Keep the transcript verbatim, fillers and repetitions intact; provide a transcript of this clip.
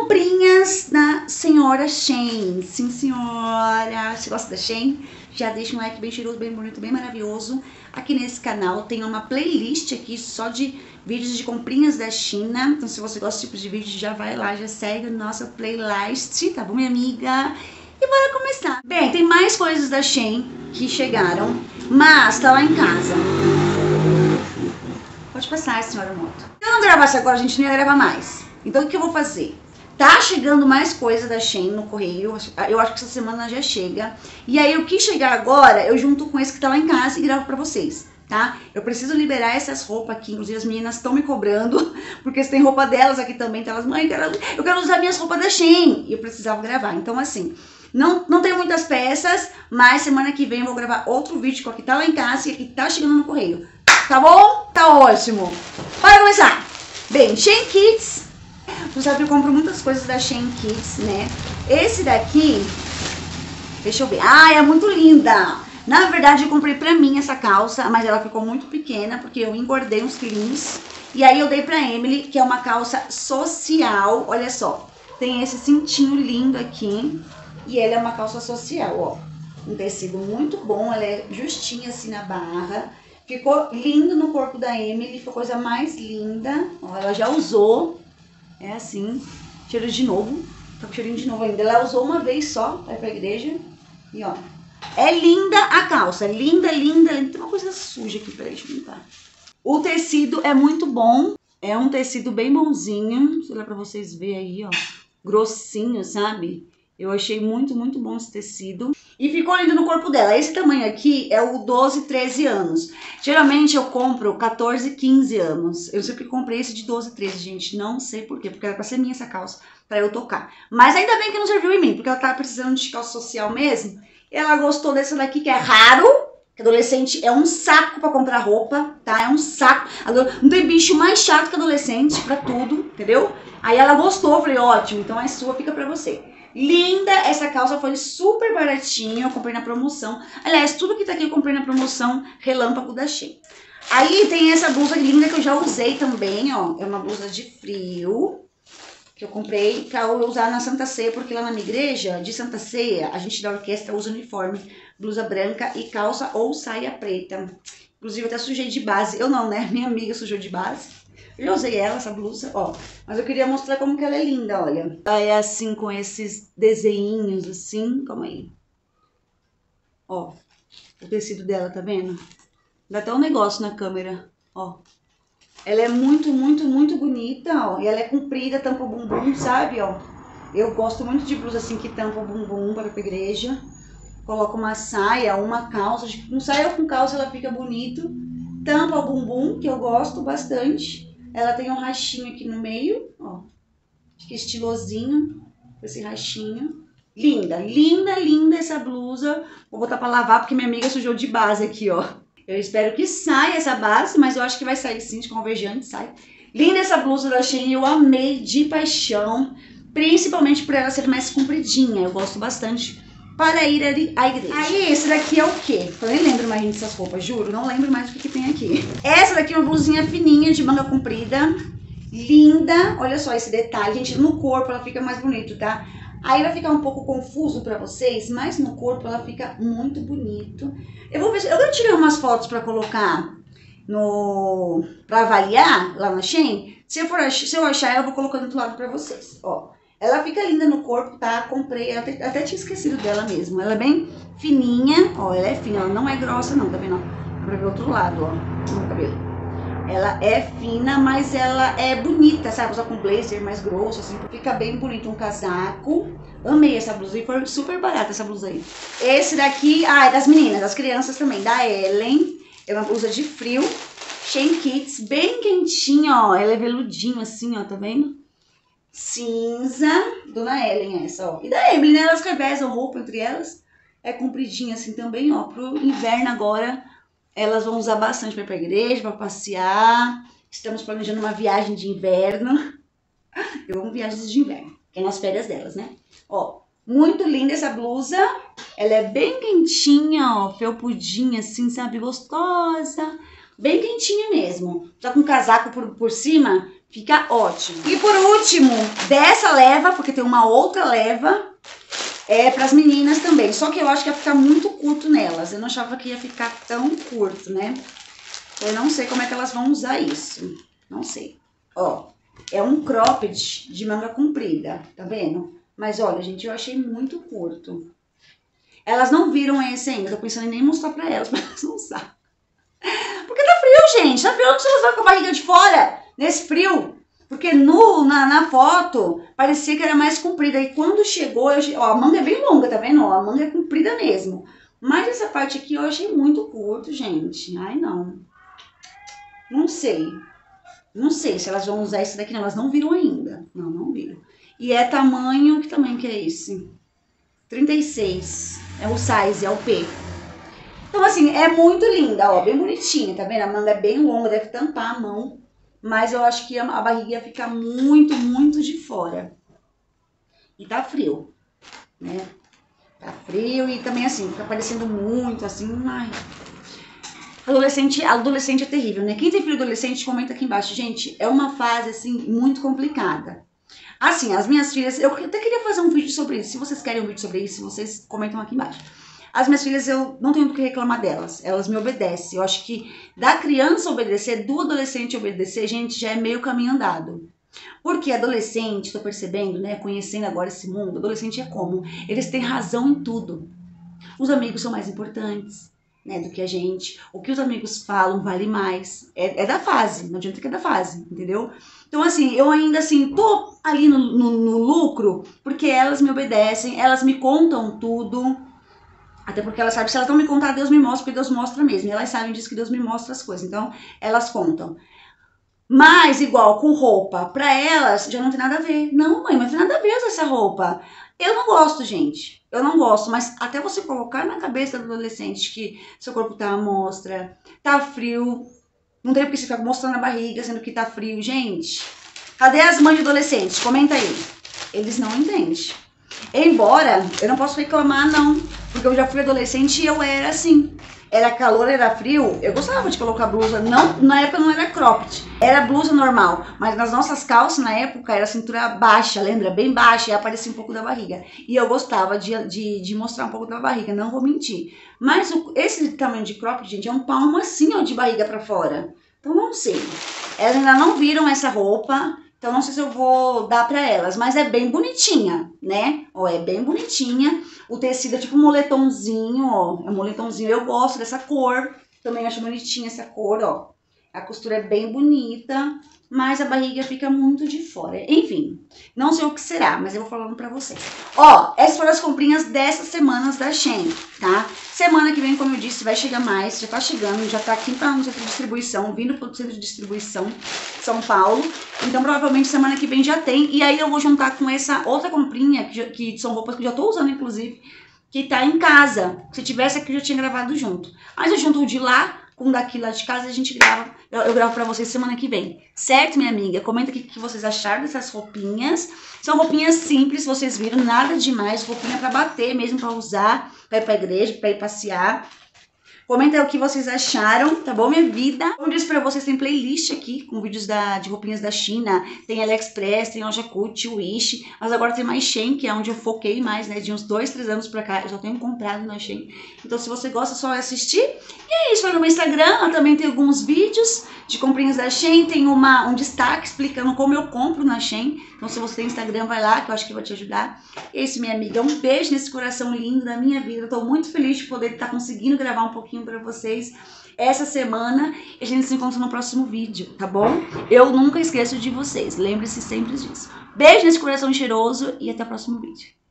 Comprinhas na senhora Shein. Sim, senhora. Se gosta da Shein, já deixa um like bem cheiroso, bem bonito, bem maravilhoso. Aqui nesse canal tem uma playlist aqui só de vídeos de comprinhas da China. Então, se você gosta desse tipo de vídeo, já vai lá, já segue a nossa playlist, tá bom, minha amiga? E bora começar. Bem, tem mais coisas da Shein que chegaram, mas tá lá em casa. Pode passar, senhora moto. Se eu não gravasse agora, a gente não ia gravar mais. Então, o que eu vou fazer? Tá chegando mais coisa da Shein no correio. Eu acho que essa semana já chega. E aí, o que chegar agora, eu junto com esse que tá lá em casa e gravo pra vocês, tá? Eu preciso liberar essas roupas aqui. Inclusive, as meninas estão me cobrando, porque tem roupa delas aqui também. Então, elas, mãe, eu quero usar minhas roupas da Shein. E eu precisava gravar. Então, assim, não, não tenho muitas peças, mas semana que vem eu vou gravar outro vídeo com o que tá lá em casa e aqui tá chegando no correio. Tá bom? Tá ótimo. Bora começar. Bem, Shein Kids. Você sabe que eu compro muitas coisas da Shein Kids, né? Esse daqui, deixa eu ver. Ah, é muito linda. Na verdade, eu comprei pra mim essa calça, mas ela ficou muito pequena, porque eu engordei uns quilinhos. E aí eu dei pra Emily, que é uma calça social. Olha só, tem esse cintinho lindo aqui. E ela é uma calça social, ó. Um tecido muito bom, ela é justinha assim na barra. Ficou lindo no corpo da Emily, ficou a coisa mais linda. Ó, ela já usou. É assim, cheiro de novo, tá com cheirinho de novo ainda. Ela usou uma vez só, vai pra igreja. E ó, é linda a calça, linda, linda, linda. Tem uma coisa suja aqui, peraí, deixa eu limpar. O tecido é muito bom, é um tecido bem bonzinho. Sei lá pra vocês verem aí, ó, grossinho, sabe? Eu achei muito, muito bom esse tecido. E ficou lindo no corpo dela. Esse tamanho aqui é o doze, treze anos. Geralmente eu compro quatorze, quinze anos. Eu sempre comprei esse de doze, treze, gente. Não sei por quê, porque era pra ser minha essa calça, pra eu tocar. Mas ainda bem que não serviu em mim, porque ela tava precisando de calça social mesmo. Ela gostou dessa daqui, que é raro. Que adolescente é um saco pra comprar roupa, tá? É um saco. Não tem bicho mais chato que adolescente pra tudo, entendeu? Aí ela gostou, eu falei, ótimo, então é sua, fica pra você. Linda, essa calça foi super baratinha, eu comprei na promoção. Aliás, tudo que tá aqui eu comprei na promoção relâmpago da Shein. Aí tem essa blusa linda que eu já usei também, ó. É uma blusa de frio, que eu comprei pra eu usar na Santa Ceia, porque lá na minha igreja de Santa Ceia, a gente da orquestra usa uniforme, blusa branca e calça ou saia preta. Inclusive eu até sujei de base, eu não, né? Minha amiga sujou de base. Eu já usei ela, essa blusa, ó. Mas eu queria mostrar como que ela é linda, olha. Ela é assim, com esses desenhinhos, assim. Calma aí. Ó, o tecido dela, tá vendo? Dá até um negócio na câmera, ó. Ela é muito, muito, muito bonita, ó. E ela é comprida, tampa o bumbum, sabe, ó. Eu gosto muito de blusa assim, que tampa o bumbum para ir pra igreja. Coloco uma saia, uma calça. Com saia ou com calça ela fica bonito. Tampa o bumbum, que eu gosto bastante. Ela tem um rachinho aqui no meio, ó. Acho que estilosinho, com esse rachinho. Linda, linda, linda essa blusa. Vou botar pra lavar, porque minha amiga sujou de base aqui, ó. Eu espero que saia essa base, mas eu acho que vai sair sim, de convergente, sai. Linda essa blusa da Shein, eu amei de paixão. Principalmente por ela ser mais compridinha, eu gosto bastante. Para ir à igreja. Aí, esse daqui é o quê? Eu nem lembro mais dessas roupas, juro. Não lembro mais o que, que tem aqui. Essa daqui é uma blusinha fininha, de manga comprida. Linda. Olha só esse detalhe. Gente, no corpo ela fica mais bonito, tá? Aí vai ficar um pouco confuso pra vocês, mas no corpo ela fica muito bonito. Eu vou ver se... Eu tirei umas fotos pra colocar no... Pra avaliar lá na Shein. Se eu, for ach... se eu achar, eu vou colocando do lado pra vocês, ó. Ela fica linda no corpo, tá? Comprei, eu até, até tinha esquecido dela mesmo. Ela é bem fininha, ó, ela é fina, ela não é grossa não, tá vendo? Dá pra ver o outro lado, ó, no cabelo. Ela é fina, mas ela é bonita, sabe? Usar com blazer mais grosso, assim, fica bem bonito, um casaco. Amei essa blusa e foi super barata essa blusa aí. Esse daqui, ah, é das meninas, das crianças também, da Ellen. É uma blusa de frio, Shein Kids, bem quentinha, ó. Ela é veludinho assim, ó, tá vendo? Cinza, Dona Ellen essa, ó. E da Emily, né? Elas revezam roupa entre elas. É compridinha assim também, ó. Pro inverno agora, elas vão usar bastante pra ir pra igreja, pra passear. Estamos planejando uma viagem de inverno. Eu amo viagens de inverno, que é nas férias delas, né? Ó, muito linda essa blusa. Ela é bem quentinha, ó. Felpudinha assim, sabe? Gostosa. Bem quentinha mesmo. Só com casaco por, por cima, Fica ótimo. E por último, dessa leva, porque tem uma outra leva, é pras meninas também. Só que eu acho que ia ficar muito curto nelas. Eu não achava que ia ficar tão curto, né? Eu não sei como é que elas vão usar isso. Não sei. Ó, é um cropped de manga comprida, tá vendo? Mas olha, gente, eu achei muito curto. Elas não viram esse ainda. Tô pensando em nem mostrar pra elas, pra elas não usar. Porque tá frio, gente. Tá frio, não precisa usar com a barriga de fora. Nesse frio. Porque no, na, na foto, parecia que era mais comprida. E quando chegou, eu, ó, a manga é bem longa, tá vendo? Ó, a manga é comprida mesmo. Mas essa parte aqui eu achei muito curto, gente. Ai, não. Não sei. Não sei se elas vão usar esse daqui, não. Elas não viram ainda. Não, não viram. E é tamanho, que tamanho que é esse? trinta e seis. É o size, é o P. Então, assim, é muito linda, ó. Bem bonitinha, tá vendo? A manga é bem longa, deve tampar a mão. Mas eu acho que a barriga ia ficar muito, muito de fora. E tá frio, né? Tá frio e também, assim, fica parecendo muito, assim, ai... Adolescente, adolescente é terrível, né? Quem tem filho adolescente, comenta aqui embaixo. Gente, é uma fase, assim, muito complicada. Assim, as minhas filhas... Eu até queria fazer um vídeo sobre isso. Se vocês querem um vídeo sobre isso, vocês comentam aqui embaixo. As minhas filhas, eu não tenho do que reclamar delas. Elas me obedecem. Eu acho que da criança obedecer, do adolescente obedecer, gente, já é meio caminho andado. Porque adolescente, tô percebendo, né? Conhecendo agora esse mundo, adolescente é como? Eles têm razão em tudo. Os amigos são mais importantes, né, do que a gente. O que os amigos falam vale mais. É, é da fase, não adianta que é da fase, entendeu? Então, assim, eu ainda, assim, tô ali no, no, no lucro, porque elas me obedecem, elas me contam tudo. Até porque elas sabem que se elas não me contar, Deus me mostra, porque Deus mostra mesmo. E elas sabem disso, que Deus me mostra as coisas. Então, elas contam. Mas, igual, com roupa, pra elas, já não tem nada a ver. Não, mãe, mas não tem nada a ver usar essa roupa. Eu não gosto, gente. Eu não gosto. Mas até você colocar na cabeça do adolescente que seu corpo tá à mostra, tá frio, não tem porque você ficar mostrando a barriga, sendo que tá frio. Gente, cadê as mães de adolescentes? Comenta aí. Eles não entendem. Embora, eu não posso reclamar, não. Porque eu já fui adolescente e eu era assim. Era calor, era frio, eu gostava de colocar blusa. Não, na época não era cropped, era blusa normal. Mas nas nossas calças, na época, era cintura baixa, lembra? Bem baixa, e aparecia um pouco da barriga. E eu gostava de, de, de mostrar um pouco da barriga, não vou mentir. Mas o, esse tamanho de cropped, gente, é um palmo assim, ó, de barriga pra fora. Então, não sei. Elas ainda não viram essa roupa. Então, não sei se eu vou dar pra elas, mas é bem bonitinha, né? Ó, é bem bonitinha. O tecido é tipo um moletomzinho, ó. É um moletomzinho. Eu gosto dessa cor. Também acho bonitinha essa cor, ó. A costura é bem bonita, mas a barriga fica muito de fora. Enfim, não sei o que será, mas eu vou falando pra vocês. Ó, essas foram as comprinhas dessas semanas da Shein, tá? Semana que vem, como eu disse, vai chegar mais. Já tá chegando, já tá aqui no centro de distribuição, vindo pro centro de distribuição São Paulo. Então, provavelmente, semana que vem já tem. E aí, eu vou juntar com essa outra comprinha, que, já, que são roupas que eu já tô usando, inclusive, que tá em casa. Se tivesse aqui, eu já tinha gravado junto. Mas eu junto o de lá com o daqui lá de casa, a gente grava, eu, eu gravo pra vocês semana que vem. Certo, minha amiga? Comenta aqui o que vocês acharam dessas roupinhas. São roupinhas simples, vocês viram, nada demais. Roupinha pra bater mesmo, pra usar, pra ir pra igreja, pra ir passear. Comenta aí o que vocês acharam, tá bom, minha vida? Como eu disse pra vocês, tem playlist aqui com vídeos da, de roupinhas da China. Tem AliExpress, tem Loja Cut, Wish. Mas agora tem mais Shein, que é onde eu foquei mais, né? De uns dois, três anos pra cá, eu só tenho comprado na Shein. Então, se você gosta, é só assistir. E é isso, vai no meu Instagram, eu também tenho alguns vídeos de comprinhas da Shein. Tem uma, um destaque explicando como eu compro na Shein. Então, se você tem Instagram, vai lá, que eu acho que vai te ajudar. É isso, minha amiga. Um beijo nesse coração lindo da minha vida. Eu tô muito feliz de poder estar conseguindo gravar um pouquinho para vocês essa semana. E a gente se encontra no próximo vídeo, tá bom? Eu nunca esqueço de vocês. Lembre-se sempre disso. Beijo nesse coração cheiroso e até o próximo vídeo.